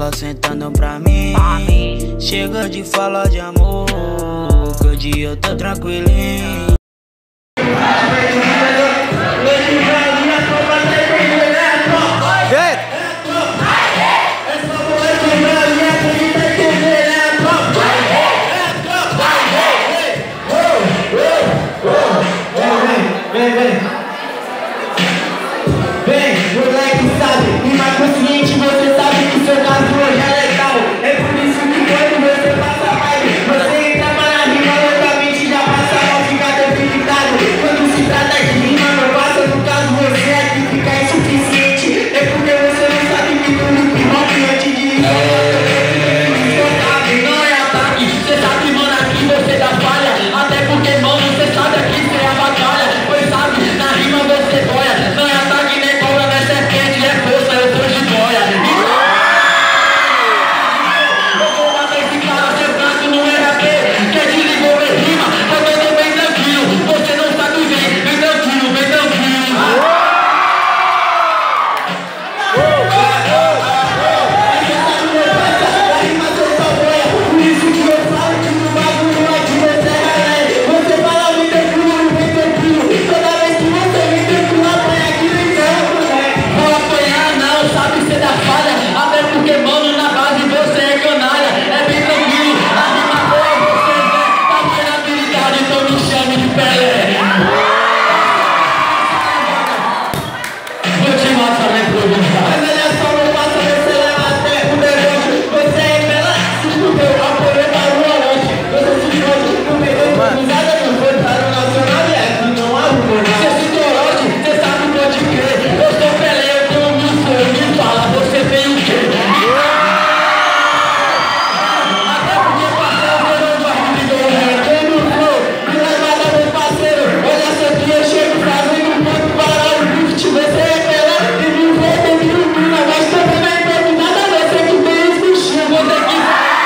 ela sentando pra mim. Chega de falar de amor, que hoje eu tô tranquilinho. Vem, moleque sabe, rima consciente, você sabe que seu caso hoje é legal. É por isso que quando você passa raiva, você entra para a rima loucamente, já passa mal, fica debilitado. Quando se trata de rima, não passa, no caso você aqui fica insuficiente. É porque você não sabe que no hip hop antes de rima, não é ataque, você sabe, mano, aqui você dá falha. Até porque, mano, você sabe aqui você é a batalha. Pois sabe, na rima você boia, não é ataque nem cobra, não é serpente, é força, eu sou de boia. Eu vou bater esse cara, seu braço não é RP, quer desligou minha rima, eu tô bem tranquilo, você não sabe bem tranquilo, bem tranquilo. Por isso que eu falo que no bagulho é de você, galera. Você fala bem tranquilo, bem tranquilo. Toda vez que você vem tranquilo, apanha aqui no campo, né? Vou apanhar não, sabe ser da falha. Até porque, mano, na base você é canalha. É bem tranquilo, a rima boa você vê. Tá vendo a habilidade, então me chame de Pelé. Vou te matar, né, improvisar. Mas olha só, não passa, você leva até o deboche. Você é Pelé, se fudeu, apoiou para o Orange. Você se fode, não perdeu improvisada, não foi para o Nacional e aqui não há rumor. Você se corote, você sabe, pode crer. Eu sou Pelé, eu tenho mil sonhos, me fala, você tem o quê? Até porque parceiro, eu não gosto de dormir. Tem no flow, me levada, meu parceiro. Olha só que eu chego fazendo um ponto para o drift. Você é Pelé, e me vê, tem mil mina, mas também não é improvisada, você que tem os bichinhos, você que...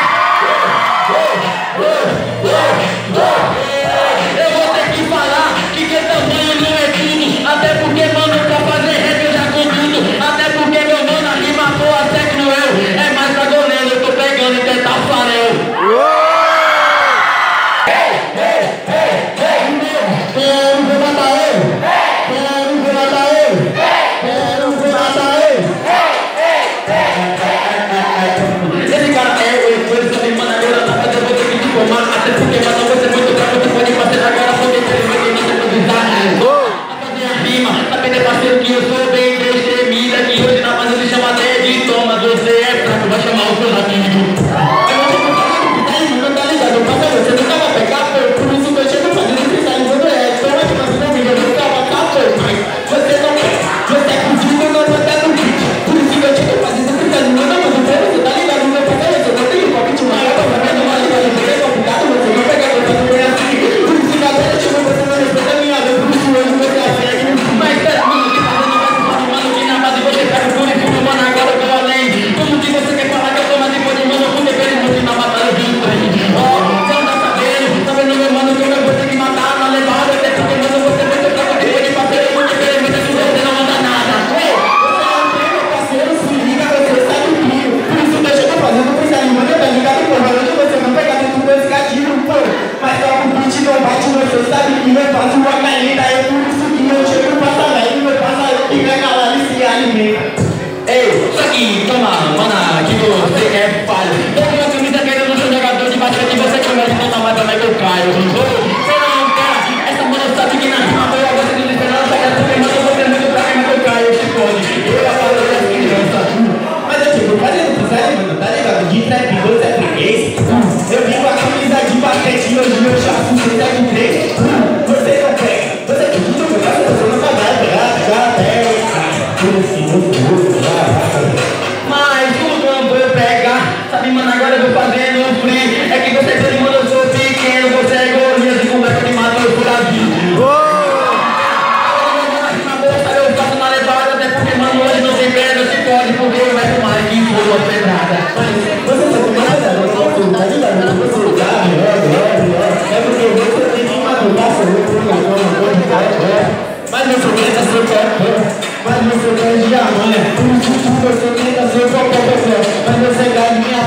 Eu vou ter que falar que tamanho não é tudo. Até porque, mano, pra fazer rap eu já conduzo. Até porque, meu mano, a rima boa, até cruel. É mais pra goleiro, eu tô pegando e tentar farel. Quero ver matar ele. Quero ver matar ele. Quero ver matar ele. Esse cara é o efeito, também, mano, agora tá fazendo, eu vou ter que te formar. Até porque, mano, você é muito bravo, você pode fazer agora, porque você vai ter que improvisar. A fazer a rima, saber, parceiro, que eu sou bem destemida, que hoje na base se chama até de toma, você é fraco, vai chamar o seu amigo. Não tá ligado, você nunca vai pegar, por isso que eu chego fazendo freestyle, é, então é que você não me engana, nunca vai ficar, mas você não quer, você é contigo, não vai ter no beat, por isso que eu chego fazendo freestyle, não, mas você tá ligado, meu parceiro, você não tem palpite, mas eu tô fazendo uma liga de você é complicado, você não pega, você não é assim, por isso que agora eu chego, você não respeita a minha vez, por isso hoje você é assim, mas espera, mano, que fazendo mais fome, mano, que na base você pega o puro e fumo, mano, agora eu tô além, como que você quer falar que eu tô mais de mano, com dever muito na batalha do trem, ó, você não tá sabendo, meu mano, que eu vou ter que matar na levada, até porque, mano, você vai ter pra correr de parceiro, muito bem, mas se você não manda nada, você é um meu parceiro, se liga, você sabe o que, por isso que eu chego fazendo freestyle, mano, tá ligado, porra, hoje você não pega dentro dos gatilhos, pô, mas só o beat não bate, você sabe que eu faço uma caneta, é por isso que eu chego pra saber, meu parceiro que ganha galera e se alimenta. Ei, só que, toma, mana, que você é falho. Eu vi uma camisa que eu não sou jogador de basquete, você começa a contar mais também que eu caio. Você não quer, essa mano sabe que na rima boa você não espera, não pega também, mas eu vou ter muito pra mim que eu caio, eu te pode. Eu ia falar das crianças. Mas eu tipo, fazendo freestyle, mano, tá ligado? De trap 2 é freguês. Eu vim com a camisa de basquete e hoje meu chato, você é de 3. Você não pega, você é de tudo, você nunca vai pegar, pega. Mas tudo eu vou pegar, sabe, mano, agora eu vou fazendo um free. É que você é de mano, eu sou pequeno, você é gordinha, se conversa de mato, eu por aqui. Eu faço na levada, até porque, mano, hoje não tem perna, se pode, porque eu vai tomar aqui por uma pedrada. Você sabe nada, eu não posso, tá ligado? Você sabe, é porque você tem que matar, você mas meu problema é seu mas meu problema é de amanhã. Por isso que você tenta ser qualquer pessoa. Mas você galinha